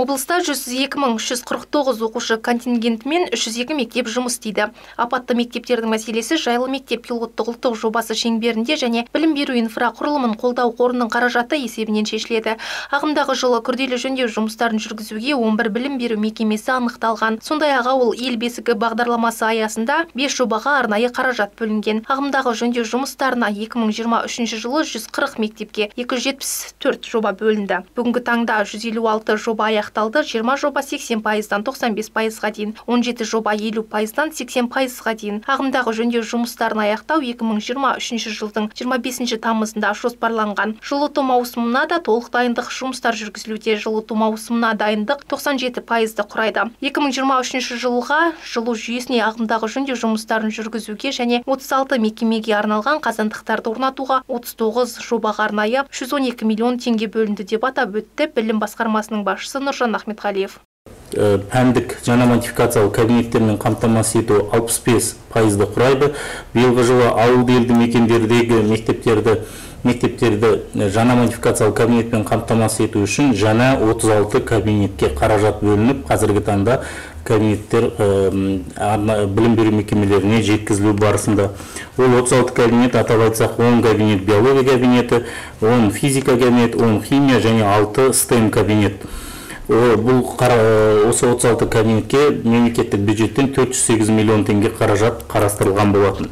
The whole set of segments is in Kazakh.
Облыста 102.349 оқушы контингентімен 302 мектеп жұмыс істейді. Апатты мектептердің мәселесі жайлы мектеп пилоттық ұлттық жобасы шеңберінде және білім беру инфрақұрылымын қолдау қорының қаражаты есебінен шешіледі. Ағымдағы жылы күрделі жөндеу жұмыстарын жүргізуге 11 білім беру мекемесі анықталған. Сондай-ақ ауыл ел бесігі бағдарламасы аясында 5 жобаға арнайы қаражат бөлінген. Ағымдағы жөндеу жұмыстарына 2023 жылы 140 мектепке 274 жоба бөлінді. Бүгінгі таңда 156 жоба аяқталды, 20 жоба 80%-дан 95%-ға дейін, 17 жоба 50%-дан 80%-ға дейін. Ағымдағы жөндеу жұмыстарын аяқтау 2023 жылдың 25 тамызында жоспарланған. Жылыту маусымына да толық дайындық жұмыстар жүргізілуде. Жылыту маусымына дайындық 97%-ды құрайды. 2023 жылға жылу жүйесіне ағымдағы жөндеу жұмыстарын жүргізуге және 36 мекемеге арналған қазандықтарды орнатуға 39 жобаға арнайы 112 миллион теңге бөлінді деп атап өтті білім басқармасының басшысы Нұржан Ахметқалиев. Пәндік жаңа модификациялы кабинеттермен қамтамасыз ету 65%-ды құрайды. Биылғы жылы ауыл елді мекендердегі мектептерді жаңа модификациялы кабинетпен қамтамасыз ету үшін жаңа 36 кабинетке қаражат бөлініп, қазіргі таңда кабинеттер білім беру мекемелеріне жеткізілу барысында. Ол 36 кабинет, атап айтсақ, 10 кабинет биология кабинеті, 10 физика кабинет, 10 химия және 6 STEM кабинет. Бұл осы 36 кабинетке мемлекеттік бюджеттен 408 миллион теңге қаражат қарастырылған болатын.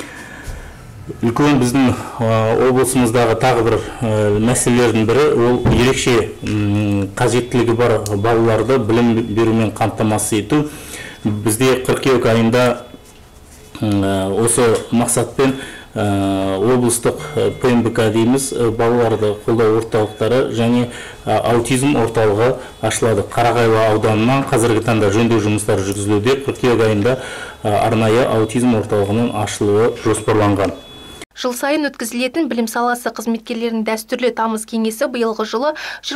Үлкен біздің облысымыздағы тағы бір мәселелердің бірі, ол ерекше қажеттілігі бар балаларды білім берумен қамтамасыз ету. Бізде қыркүйек айында осы мақсатпен облыстық ПМБК дейміз, балаларды қолдау орталықтары және аутизм орталығы ашылады. Қарағайлы ауданынан қазіргі таңда жөндеу жұмыстары жүргізілуде. Қыркүйек айында арнайы аутизм орталығының ашылуы жоспарланған. Жыл сайын өткізілетін білім саласы қызметкерлерінің дәстүрлі тамыз кеңесі биылғы жылы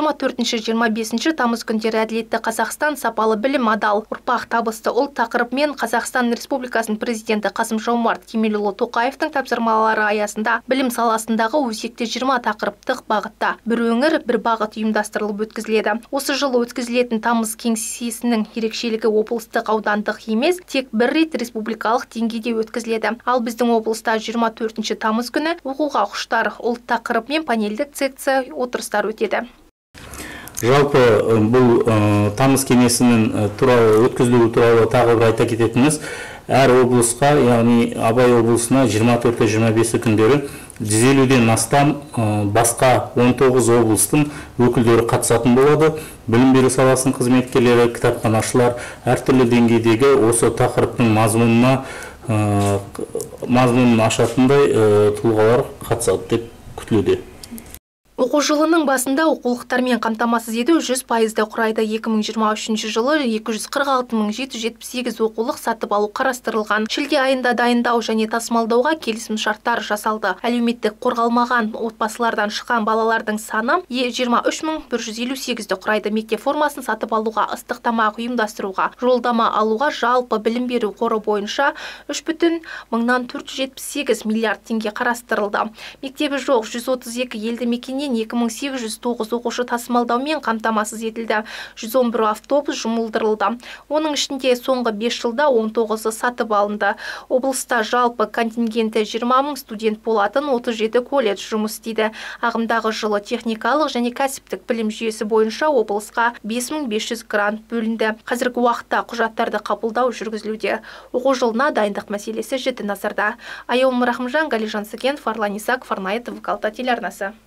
24-25 тамыз күндері әділетті Қазақстан сапалы білім адал ұрпақ табысты ұлт тақырыбымен Қазақстан Республикасының президенті Қасым-Жомарт Кемелұлы Тоқаевтың тапсырмалары аясында білім саласындағы өзекті 20 тақырыптық бағытта бір өңір, бір бағыт ұйымдастырылып өткізіледі. Осы жылы өткізілетін тамыз кеңсесінің ерекшелігі облыстық аудандық емес, тек бір рет республикалық деңгейде өткізіледі. Ал біздің облыста 24 тамыз күні оқуға құштар ұлт тақырыбымен панельдік секция отырыстар өтеді. Жалпы бұл тамыз кеңесінің өткізілуі туралы тағы бір айта кететініміз, әр облысқа, яғни Абай облысына 24-25 күндері 150-ден астам басқа 19 облыстың өкілдері қатысатын болады. Білім беру саласының қызметкерлері, кітапханашылар әртүрлі деңгейдегі осы тақырыптың мазмұнын ашатындай тұлғалар қатысады деп күтілуде. Оқу жылының басында оқулықтармен қамтамасыз ету 100%-ды құрайды. 2023 жылы 246.778 оқулық сатып алу қарастырылған. Шілде айында дайындау және тасымалдауға келісім шарттар жасалды. Әлеуметтік қорғалмаған отбасылардан шыққан балалардың саны 23.158-ді құрайды. Мектеп формасын сатып алуға, ыстық тамақ ұйымдастыруға, жолдама алуға жалпы білім беру қоры бойынша 3,478 миллиард теңге қарастырылды. Мектебі жоқ 132 елді мекеннен 2809 оқушы тасымалдаумен қамтамасыз етілді. 111 автобус жұмылдырылды. Оның ішінде соңғы 5 жылда 19-ы сатып алынды. Облыста жалпы контингенті 20 мың студент болатын 37 колледж жұмыс істейді. Ағымдағы жылы техникалық және кәсіптік білім жүйесі бойынша облысқа 5500 грант бөлінді. Қазіргі уақытта құжаттарды қабылдау жүргізілуде. Оқу жылына дайындық мәселесі жіті назарда. Айом Рахымжан, Галижан Сакен, Фарлан Исак, Фарнайт, ВК телеарнасы.